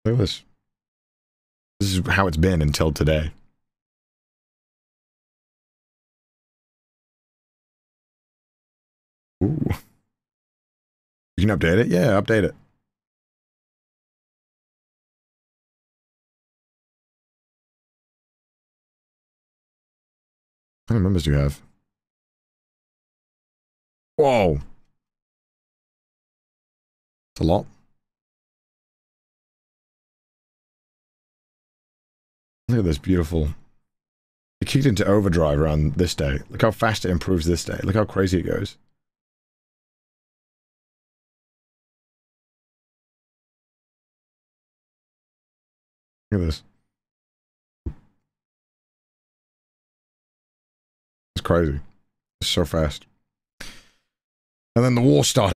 Look at this. This is how it's been until today. Ooh. You can update it? Yeah, update it. How many members do you have? Whoa. It's a lot. Look at this beautiful. It kicked into overdrive around this day. Look how fast it improves this day. Look how crazy it goes. Look at this. It's crazy. It's so fast. And then the war started.